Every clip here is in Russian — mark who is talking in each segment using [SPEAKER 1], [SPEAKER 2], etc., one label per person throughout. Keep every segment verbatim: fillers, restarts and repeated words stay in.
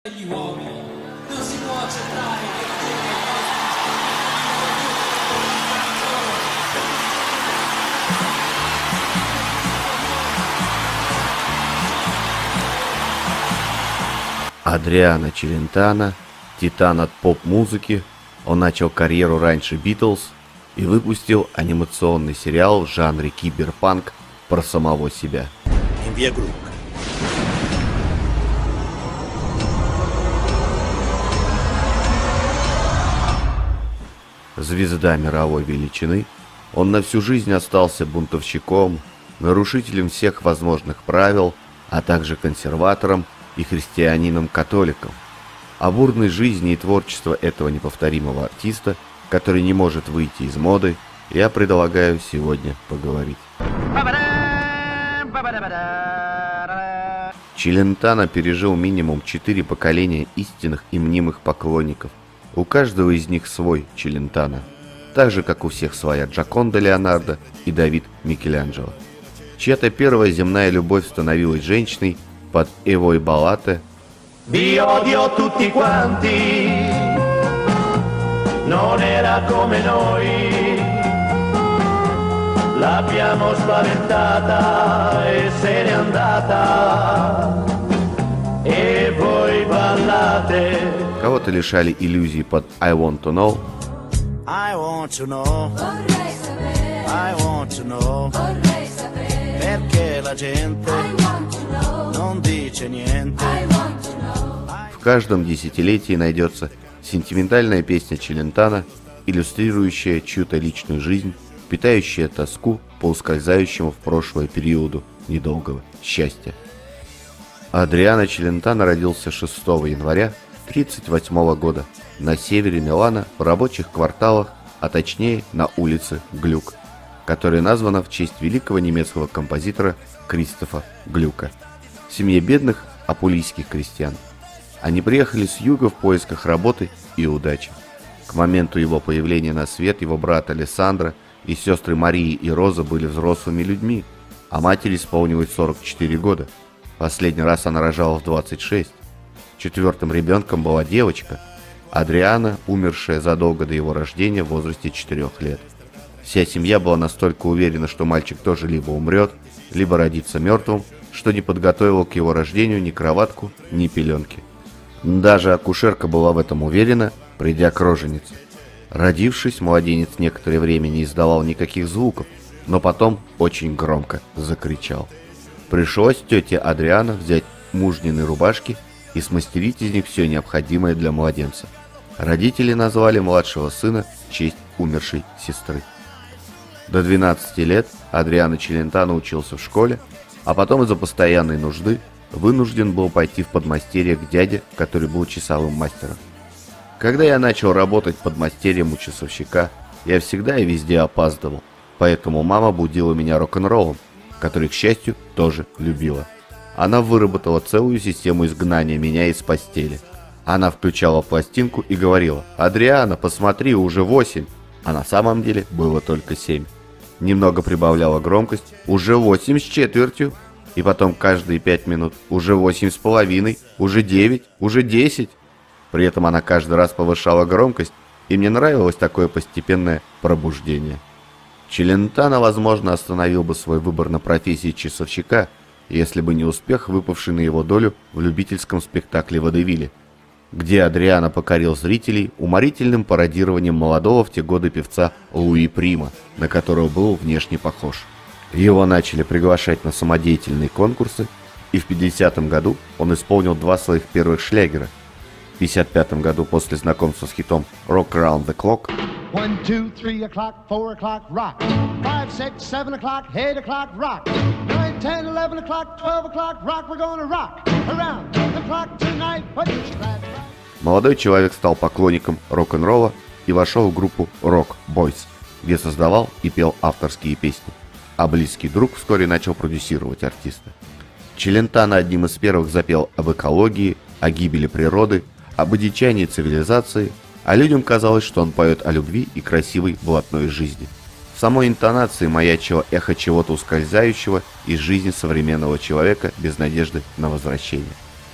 [SPEAKER 1] Gli uomini non si può accettare che la gente ai
[SPEAKER 2] Адриано Челентано, титан от поп-музыки, он начал карьеру раньше Битлз и выпустил анимационный сериал в жанре киберпанк про самого себя. Звезда мировой величины, он на всю жизнь остался бунтовщиком, нарушителем всех возможных правил, а также консерватором и христианином-католиком. О бурной жизни и творчестве этого неповторимого артиста, который не может выйти из моды, я предлагаю сегодня поговорить. Челентано пережил минимум четыре поколения истинных и мнимых поклонников. У каждого из них свой Челентано, так же, как у всех своя Джоконда Леонардо и Давид Микеланджело. Чья-то первая земная любовь становилась женщиной под «E voi ballate».
[SPEAKER 3] Vi odio tutti quanti, non era come noi, l'abbiamo spaventata e se n'è andata, e voi ballate.
[SPEAKER 2] Кого-то лишали иллюзий под «I want to know».
[SPEAKER 3] I want to know, I want to know, perché la gente non dice niente.
[SPEAKER 2] В каждом десятилетии найдется сентиментальная песня Челентано, иллюстрирующая чью-то личную жизнь, питающая тоску по ускользающему в прошлое периоду недолгого счастья. Адриано Челентано родился шестого января тысяча девятьсот тридцать восьмого года на севере Милана в рабочих кварталах, а точнее на улице Глюк, которая названа в честь великого немецкого композитора Кристофа Глюка. В семье бедных апулийских крестьян. Они приехали с юга в поисках работы и удачи. К моменту его появления на свет его брат Алессандро и сестры Марии и Роза были взрослыми людьми, а матери исполнилось сорок четыре года. Последний раз она рожала в двадцать шесть. Четвертым ребенком была девочка, Адриано, умершая задолго до его рождения в возрасте четырех лет. Вся семья была настолько уверена, что мальчик тоже либо умрет, либо родится мертвым, что не подготовила к его рождению ни кроватку, ни пеленки. Даже акушерка была в этом уверена, придя к роженице. Родившись, младенец некоторое время не издавал никаких звуков, но потом очень громко закричал. Пришлось тете Адриано взять мужнины рубашки и смастерить из них все необходимое для младенца. Родители назвали младшего сына в честь умершей сестры. До двенадцати лет Адриано Челентано учился в школе, а потом из-за постоянной нужды вынужден был пойти в подмастерье к дяде, который был часовым мастером. Когда я начал работать подмастерьем у часовщика, я всегда и везде опаздывал, поэтому мама будила меня рок-н-роллом, который, к счастью, тоже любила. Она выработала целую систему изгнания меня из постели. Она включала пластинку и говорила: «Адриано, посмотри, уже восемь», а на самом деле было только семь. Немного прибавляла громкость: «Уже восемь с четвертью», и потом каждые пять минут: «Уже восемь с половиной», «Уже девять», «Уже десять». При этом она каждый раз повышала громкость, и мне нравилось такое постепенное пробуждение. Челентано, возможно, остановил бы свой выбор на профессии часовщика, если бы не успех, выпавший на его долю в любительском спектакле «Водевиле», где Адриано покорил зрителей уморительным пародированием молодого в те годы певца Луи Прима, на которого был внешне похож. Его начали приглашать на самодеятельные конкурсы, и в пятидесятом году он исполнил два своих первых шлягера. В пятьдесят пятом году после знакомства с хитом «Rock Around the Clock»
[SPEAKER 4] One, two, three o'clock, four o'clock, rock. Five, six, seven o'clock, eight o'clock, rock. Nine, ten, eleven o'clock, twelve o'clock, rock. We're gonna rock around the clock tonight. Put your glad rags.
[SPEAKER 2] Молодой человек стал поклонником рок-н-ролла и вошел в группу Rock Boys, где создавал и пел авторские песни, а близкий друг вскоре начал продюсировать артиста. Челентано одним из первых запел об экологии, о гибели природы, об одичании цивилизации, а людям казалось, что он поет о любви и красивой блатной жизни. В самой интонации маячило эхо чего-то ускользающего из жизни современного человека без надежды на возвращение.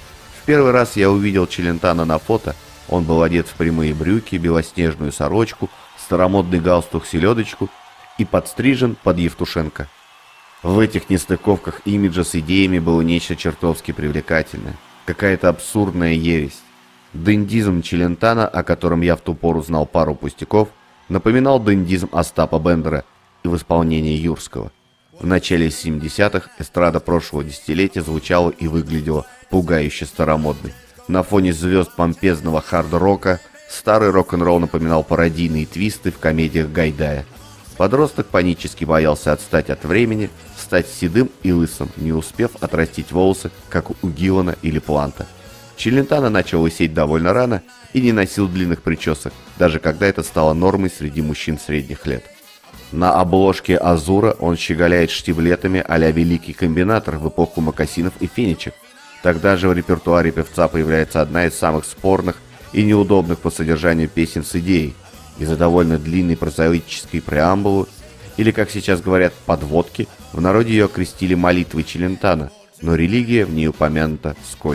[SPEAKER 2] В первый раз я увидел Челентано на фото. Он был одет в прямые брюки, белоснежную сорочку, старомодный галстук-селедочку и подстрижен под Евтушенко. В этих нестыковках имиджа с идеями было нечто чертовски привлекательное, какая-то абсурдная ересь. Дендизм Челентано, о котором я в ту пору знал пару пустяков, напоминал дендизм Остапа Бендера и в исполнении Юрского. В начале семидесятых эстрада прошлого десятилетия звучала и выглядела пугающе старомодной. На фоне звезд помпезного хард-рока старый рок-н-ролл напоминал пародийные твисты в комедиях Гайдая. Подросток панически боялся отстать от времени, стать седым и лысым, не успев отрастить волосы, как у Гиллана или Планта. Челентано начал лысеть довольно рано и не носил длинных причесок, даже когда это стало нормой среди мужчин средних лет. На обложке «Азура» он щеголяет штиблетами а-ля великий комбинатор в эпоху мокасинов и фенечек. Тогда же в репертуаре певца появляется одна из самых спорных и неудобных по содержанию песен с идеей. Из-за довольно длинной прозаической преамбулы, или, как сейчас говорят, подводки, в народе ее окрестили молитвой Челентано, но религия в ней упомянута вскользь.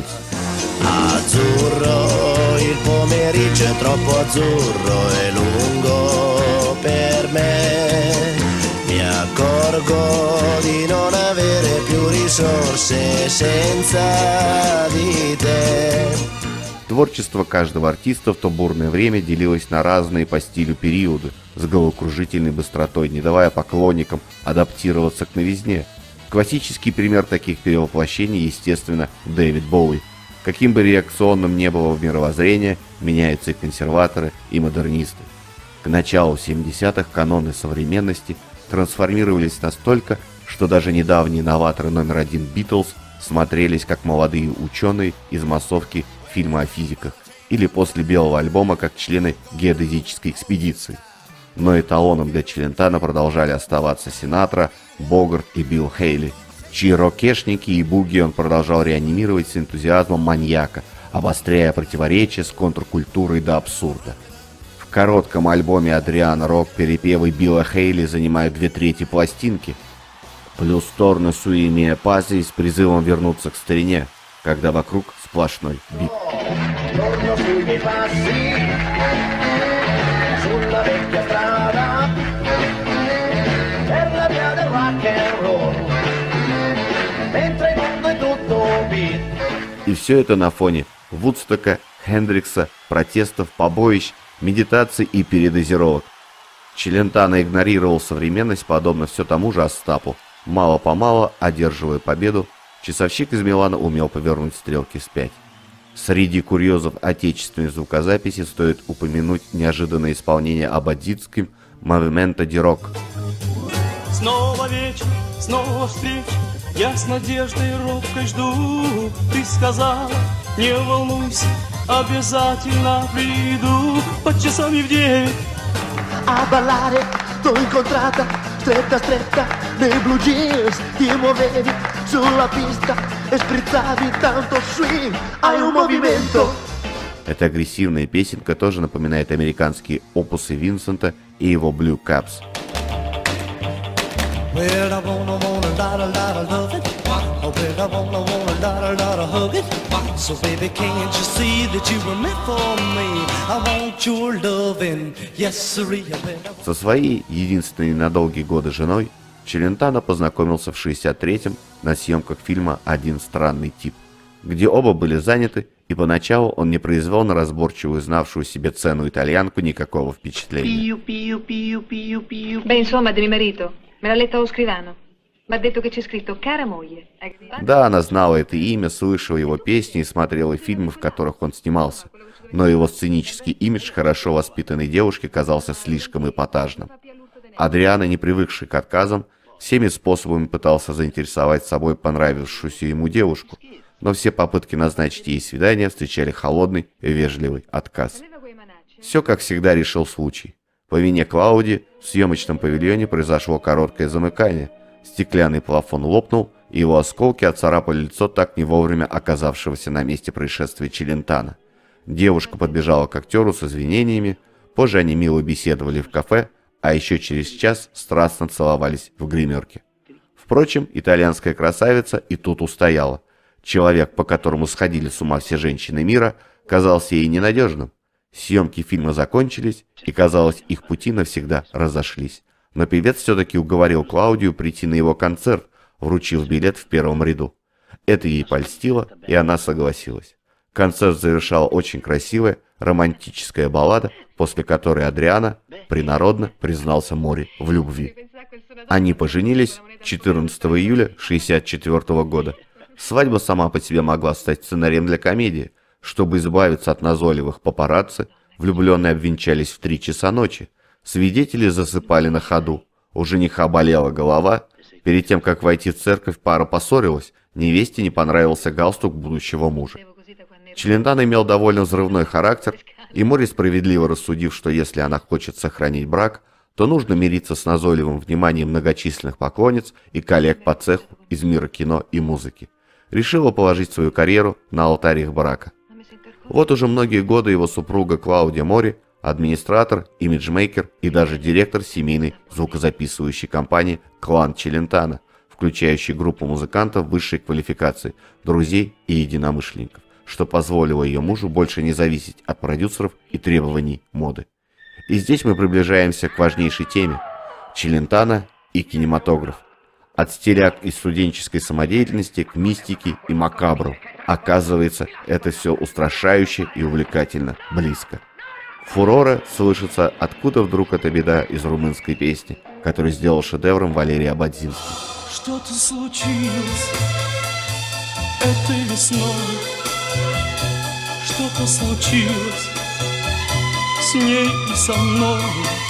[SPEAKER 3] Azzurro, il pomeriggio è troppo azzurro e lungo per me. Mi accorgo di non avere più risorse senza di te.
[SPEAKER 2] Творчество каждого артиста в то бурное время делилось на разные по стилю периоды, с головокружительной быстротой, не давая поклонникам адаптироваться к новизне. Классический пример таких перевоплощений, естественно, Дэвид Боуи. Каким бы реакционным ни было в мировоззрение, меняются и консерваторы, и модернисты. К началу семидесятых каноны современности трансформировались настолько, что даже недавние новаторы номер один Битлз смотрелись как молодые ученые из массовки фильма о физиках, или после белого альбома как члены геодезической экспедиции. Но эталоном для Челентано продолжали оставаться Синатра, Богарт и Билл Хейли, чьи рокешники и буги он продолжал реанимировать с энтузиазмом маньяка, обостряя противоречия с контркультурой до абсурда. В коротком альбоме Адриано Рок перепевы Билла Хейли занимают две трети пластинки, плюс торно суи миа пази с призывом вернуться к старине, когда вокруг сплошной бит. И все это на фоне Вудстока, Хендрикса, протестов, побоищ, медитаций и передозировок. Челентано игнорировал современность, подобно все тому же Остапу. Мало-помалу, одерживая победу, часовщик из Милана умел повернуть стрелки вспять. Среди курьезов отечественной звукозаписи стоит упомянуть неожиданное исполнение абадзитским «Movimento di Rock».
[SPEAKER 5] Снова вечер, снова встреча, я с надеждой робкой жду. Ты сказала, не волнуйся, обязательно приду под часами в девять.
[SPEAKER 6] A ballare t'ho incontrata, stretta stretta nei blue jeans, ti muovevi sulla pista e sprizzavi tanto swing, hai un movimento.
[SPEAKER 2] Эта агрессивная песенка тоже напоминает американские опусы Винсента и его Blue Caps.
[SPEAKER 7] Well, I wanna, wanna, lotta, lotta love it. Oh, well, I wanna, wanna, lotta, lotta hug it. So, baby, can't you see that you were meant for me? I want your loving, yes, sirree.
[SPEAKER 2] Со своей единственной на долгие годы женой Челентано познакомился в шестьдесят третьем на съемках фильма «Один странный тип», где оба были заняты, и поначалу он не произвел на разборчивую, знавшую себе цену итальянку никакого впечатления.
[SPEAKER 8] Beh, insomma, di mio marito. Me l'ha letto lo scrivano. M'ha detto che c'è scritto «Cara moglie».
[SPEAKER 2] Да, она знала это имя, слышала его песни и смотрела фильмы, в которых он снимался. Но его сценический имидж хорошо воспитанной девушки казался слишком эпатажным. Адриано, не привыкший к отказам, всеми способами пытался заинтересовать собой понравившуюся ему девушку, но все попытки назначить ей свидание встречали холодный и вежливый отказ. Все, как всегда, решил случай. По вине Клауди в съемочном павильоне произошло короткое замыкание. Стеклянный плафон лопнул, и его осколки отцарапали лицо так не вовремя оказавшегося на месте происшествия Челентано. Девушка подбежала к актеру с извинениями, позже они мило беседовали в кафе, а еще через час страстно целовались в гримерке. Впрочем, итальянская красавица и тут устояла. человек, по которому сходили с ума все женщины мира, казался ей ненадежным. Съемки фильма закончились, и, казалось, их пути навсегда разошлись. Но певец все-таки уговорил Клаудию прийти на его концерт, вручив билет в первом ряду. Это ей польстило, и она согласилась. Концерт завершала очень красивая романтическая баллада, после которой Адриано принародно признался Мори в любви. Они поженились четырнадцатого июля шестьдесят четвёртого года. Свадьба сама по себе могла стать сценарием для комедии. Чтобы избавиться от назойливых папарацци, влюбленные обвенчались в три часа ночи. Свидетели засыпали на ходу. У жениха болела голова. Перед тем, как войти в церковь, пара поссорилась. Невесте не понравился галстук будущего мужа. Челентано имел довольно взрывной характер, и Мори, справедливо рассудив, что если она хочет сохранить брак, то нужно мириться с назойливым вниманием многочисленных поклонниц и коллег по цеху из мира кино и музыки, решила положить свою карьеру на алтарь их брака. Вот уже многие годы его супруга Клаудия Мори, администратор, имиджмейкер и даже директор семейной звукозаписывающей компании «Клан Челентано», включающей группу музыкантов высшей квалификации, друзей и единомышленников, что позволило ее мужу больше не зависеть от продюсеров и требований моды. И здесь мы приближаемся к важнейшей теме – Челентано и кинематограф. От стиляк и студенческой самодеятельности к мистике и макабру. Оказывается, это все устрашающе и увлекательно близко. Фуроре слышится «Откуда вдруг эта беда» из румынской песни, которую сделал шедевром Валерий Ободзинский.
[SPEAKER 5] Что-то случилось этой весной, что-то случилось с ней и со мной.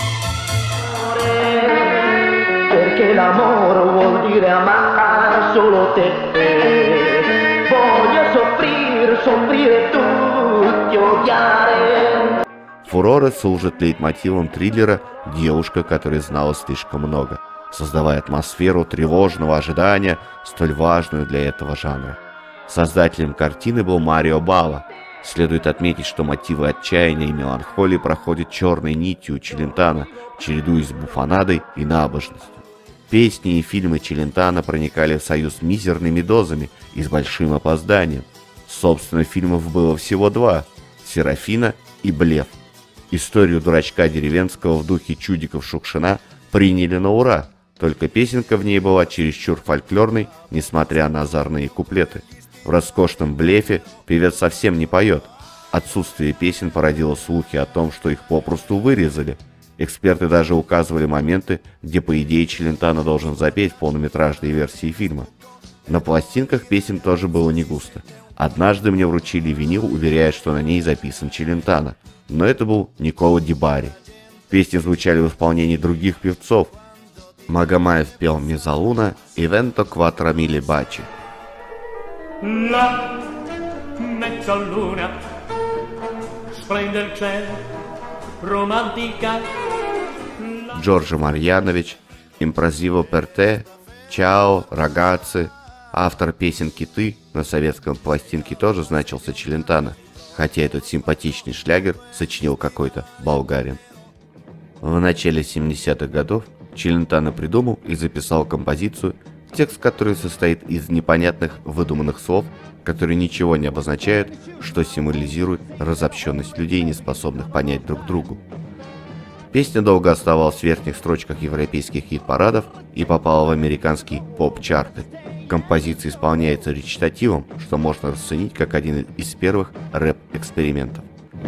[SPEAKER 7] Perché l'amore vuol dire amare solo te. Voglio soffrire, soffrire tutti, odiare.
[SPEAKER 2] Фуроре служит лейтмотивом триллера «Девушка, которая знала слишком много», создавая атмосферу тревожного ожидания, столь важную для этого жанра. Создателем картины был Марио Бава. Следует отметить, что мотивы отчаяния и меланхолии проходят черной нитью у Челентано, чередуясь с буфонадой и набожностью. Песни и фильмы Челентано проникали в союз мизерными дозами и с большим опозданием. Собственно, фильмов было всего два – «Серафина» и «Блеф». Историю дурачка деревенского в духе чудиков Шукшина приняли на ура, только песенка в ней была чересчур фольклорной, несмотря на озорные куплеты. В роскошном «Блефе» певец совсем не поет. Отсутствие песен породило слухи о том, что их попросту вырезали. Эксперты даже указывали моменты, где, по идее, Челентано должен запеть в полнометражной версии фильма. На пластинках песен тоже было не густо. Однажды мне вручили винил, уверяя, что на ней записан Челентано. Но это был Никола Ди Бари. Песни звучали в исполнении других певцов. Магомаев пел «Мезалуна» и «Венто кватро мили бачи».
[SPEAKER 5] La mezzaluna splende il cielo, romantica.
[SPEAKER 2] Джорджо Марьянович, «Импрозиво пер те», «Чао», «Рагаци». Автор песенки «Ты» на советском пластинке тоже значился Челентано, хотя этот симпатичный шлягер сочинил какой-то болгарин. В начале семидесятых годов Челентано придумал и записал композицию, текст которой состоит из непонятных выдуманных слов, которые ничего не обозначают, что символизирует разобщенность людей, не способных понять друг другу. Песня долго оставалась в верхних строчках европейских хит-парадов и попала в американские поп-чарты. Композиция исполняется речитативом, что можно расценить как один из первых рэп-экспериментов.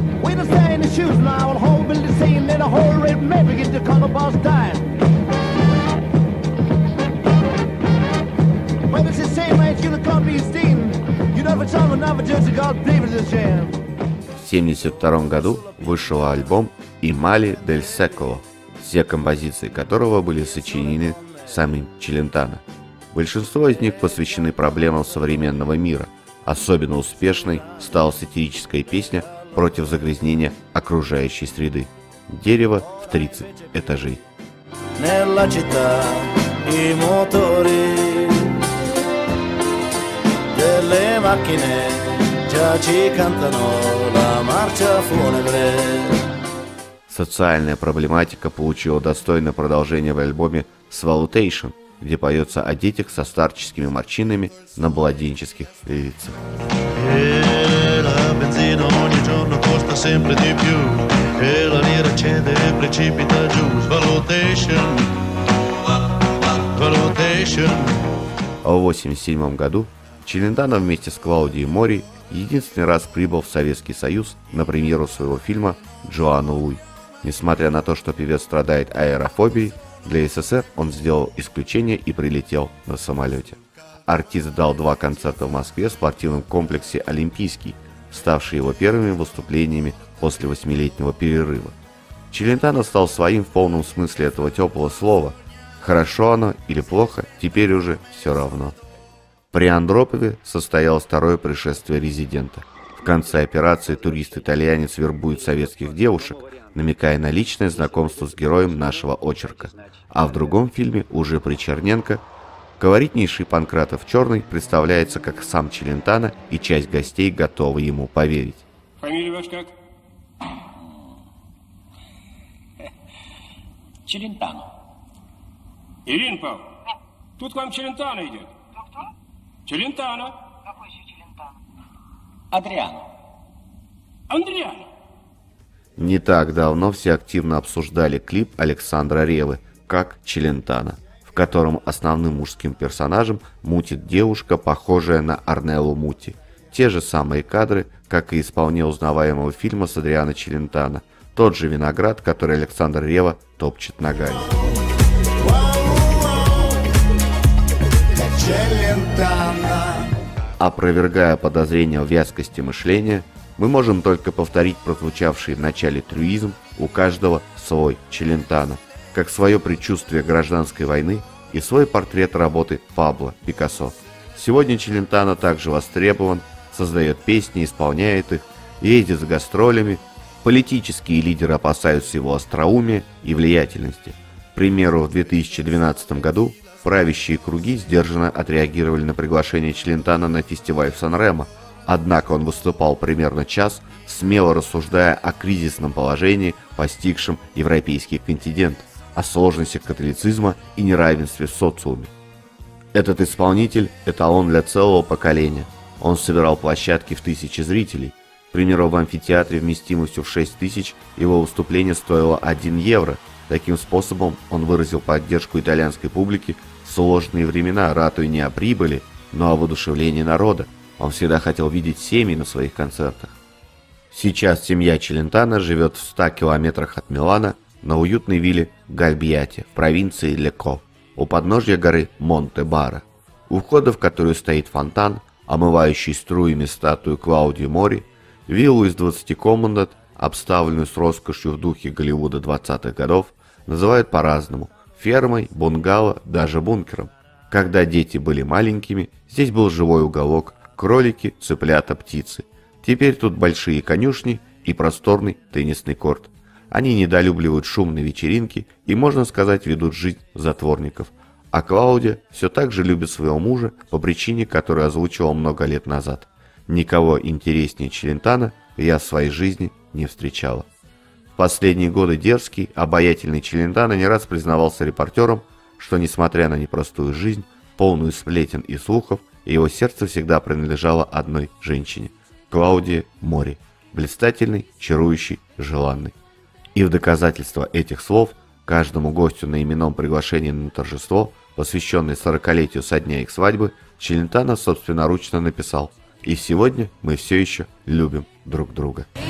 [SPEAKER 2] В семьдесят втором году вышел альбом «И Мали дель Секоло», все композиции которого были сочинены самим Челентано. Большинство из них посвящены проблемам современного мира. Особенно успешной стала сатирическая песня против загрязнения окружающей среды. «Дерево в тридцать этажей».
[SPEAKER 3] Nella città i motori delle macchine già ci cantano la marcia funebre.
[SPEAKER 2] Социальная проблематика получила достойное продолжение в альбоме «Swallowtation», где поется о детях со старческими морщинами на младенческих лицах.
[SPEAKER 3] E la benzina ogni giorno costa sempre di più e la lira cede e precipita giù. Valutation, valutation.
[SPEAKER 2] А в восемьдесят седьмом году Челентано вместе с Клаудией Мори единственный раз прибыл в Советский Союз на премьеру своего фильма «Джоанна Луй». Несмотря на то, что певец страдает аэрофобией, для СССР он сделал исключение и прилетел на самолете. Артист дал два концерта в Москве в спортивном комплексе «Олимпийский», ставшие его первыми выступлениями после восьмилетнего перерыва. Челентано стал своим в полном смысле этого теплого слова. Хорошо оно или плохо, теперь уже все равно. При Андропове состоялось второе пришествие резидента. В конце операции турист-итальянец вербует советских девушек, намекая на личное знакомство с героем нашего очерка. А в другом фильме, уже при Черненко, колоритнейший Панкратов Черный представляется как сам Челентано, и часть гостей готова ему поверить.
[SPEAKER 9] Фамилия ваша как?
[SPEAKER 10] Челентано.
[SPEAKER 9] Ирина Павловна, тут к вам Челентано идет.
[SPEAKER 10] Кто-кто?
[SPEAKER 9] Челентано.
[SPEAKER 10] Какой еще Челентано? Адриано.
[SPEAKER 9] Андриано.
[SPEAKER 2] Не так давно все активно обсуждали клип Александра Реввы «Как Челентано», в котором основным мужским персонажем мутит девушка, похожая на Орнеллу Мути. Те же самые кадры, как и исполнение узнаваемого фильма с Адриано Челентано. Тот же виноград, который Александр Ревва топчет ногами. Опровергая подозрения в вязкости мышления, мы можем только повторить прозвучавший в начале трюизм «У каждого свой Челентано», как свое предчувствие гражданской войны и свой портрет работы Пабло Пикассо. Сегодня Челентано также востребован, создает песни, исполняет их, ездит с гастролями. Политические лидеры опасаются его остроумия и влиятельности. К примеру, в две тысячи двенадцатом году правящие круги сдержанно отреагировали на приглашение Челентано на фестиваль в Сан-Ремо, однако он выступал примерно час, смело рассуждая о кризисном положении, постигшем европейский континент, о сложностях католицизма и неравенстве в социуме. Этот исполнитель – эталон для целого поколения. Он собирал площадки в тысячи зрителей. К примеру, в амфитеатре вместимостью в шесть тысяч его выступление стоило один евро. Таким способом он выразил поддержку итальянской публики в сложные времена, ратуя не о прибыли, но о воодушевлении народа. Он всегда хотел видеть семьи на своих концертах. Сейчас семья Челентано живет в ста километрах от Милана на уютной вилле Гальбьяте в провинции Лекко, у подножья горы Монте-Бара, у входа в которую стоит фонтан, омывающий струями статую Клаудии Мори. Виллу из двадцати комнат, обставленную с роскошью в духе Голливуда двадцатых годов, называют по-разному – фермой, бунгало, даже бункером. Когда дети были маленькими, здесь был живой уголок, кролики, цыплята, птицы. Теперь тут большие конюшни и просторный теннисный корт. Они недолюбливают шумные вечеринки и, можно сказать, ведут жизнь затворников. А Клаудия все так же любит своего мужа по причине, которую озвучивал много лет назад. Никого интереснее Челентано я в своей жизни не встречала. В последние годы дерзкий, обаятельный Челентано не раз признавался репортерам, что, несмотря на непростую жизнь, полную сплетен и слухов, его сердце всегда принадлежало одной женщине – Клаудии Мори, блистательной, чарующей, желанной. И в доказательство этих слов каждому гостю на именном приглашении на торжество, посвященное сорокалетию со дня их свадьбы, Челентано собственноручно написал: «И сегодня мы все еще любим друг друга».